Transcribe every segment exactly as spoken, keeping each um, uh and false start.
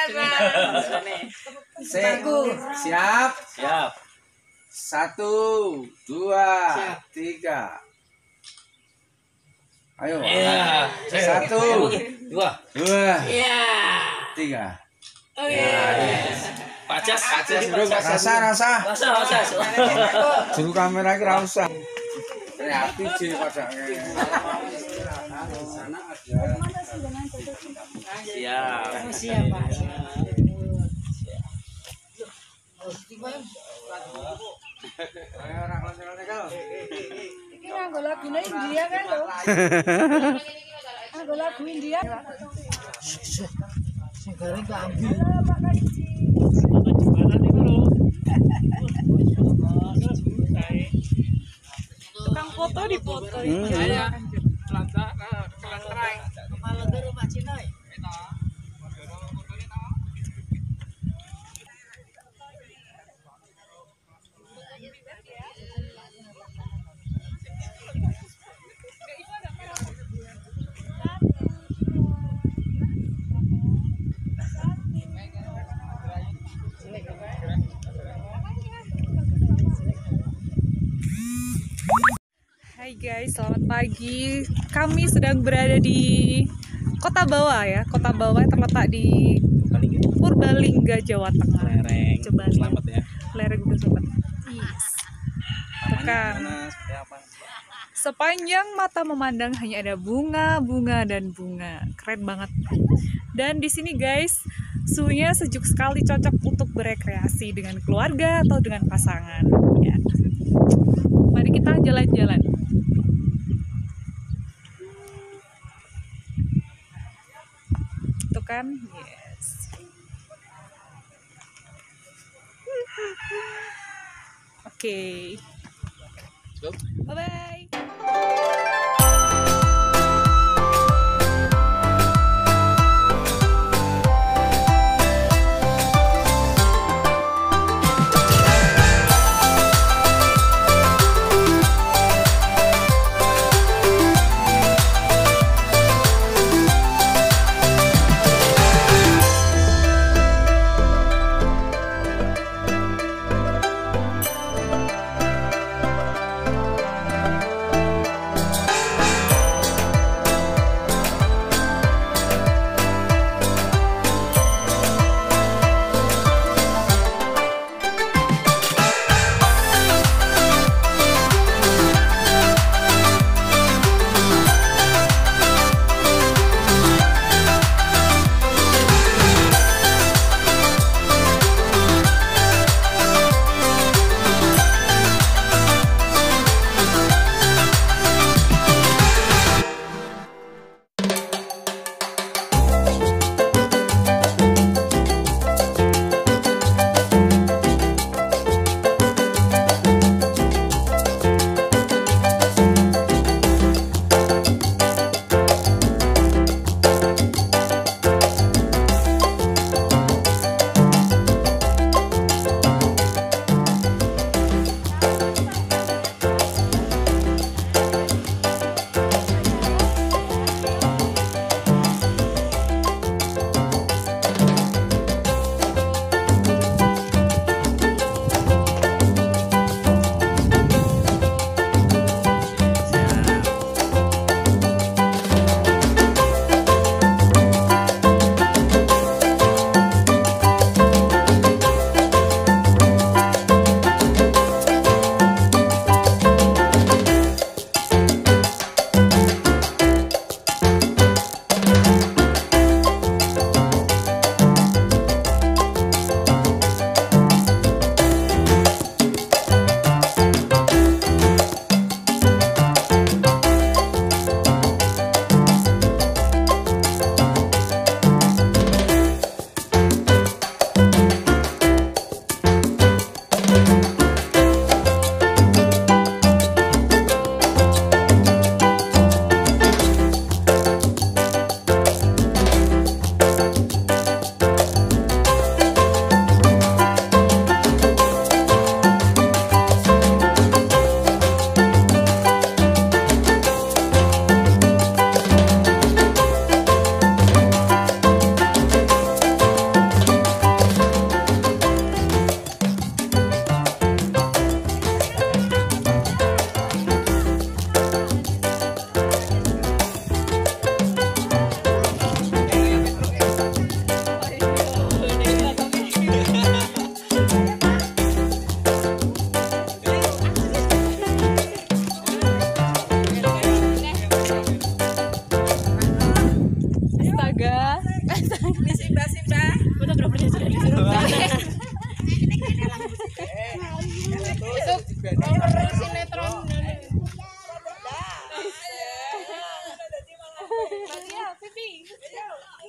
Siap. Siap. Satu, dua, tiga. Ayo. Iya. Satu, Dua. dua, Iya. tiga. Pacas. Rasa, rasa. Rasa, rasa. Juru kamera kira usah. Kreatif sih padanya. Sana ada. Siap. Siap, Pak. Ayo ora konsen-konsen. Ini nganggo lagune India kan lho. Nganggo lagu India. Sing garing tak ambil. Tukang foto dipoto itu. Ya. Kelantar, kelantaran. Kepala guru Pak Cina. Hai guys, selamat pagi. Kami sedang berada di Kutabawa ya. Kutabawa yang terletak di Purbalingga, Jawa Tengah. Lereng. Coba Slamet ya. lereng udah sobat. Yes. Tekan. Sepanjang mata memandang hanya ada bunga, bunga dan bunga. Keren banget. Dan di sini guys, suhunya sejuk sekali, cocok untuk berekreasi dengan keluarga atau dengan pasangan. Ya. Mari kita jalan-jalan. Itu kan, yes. Oke. Bye bye.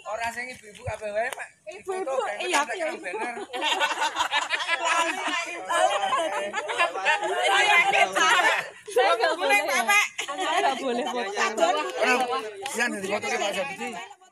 Ora sing ibu-ibu kabeh wae, Pak. Ibu-ibu, iya aku ya. Bener. Saya kita. Saya nggak boleh, Pak. Nggak boleh foto. Yang di foto Pak Sabdi.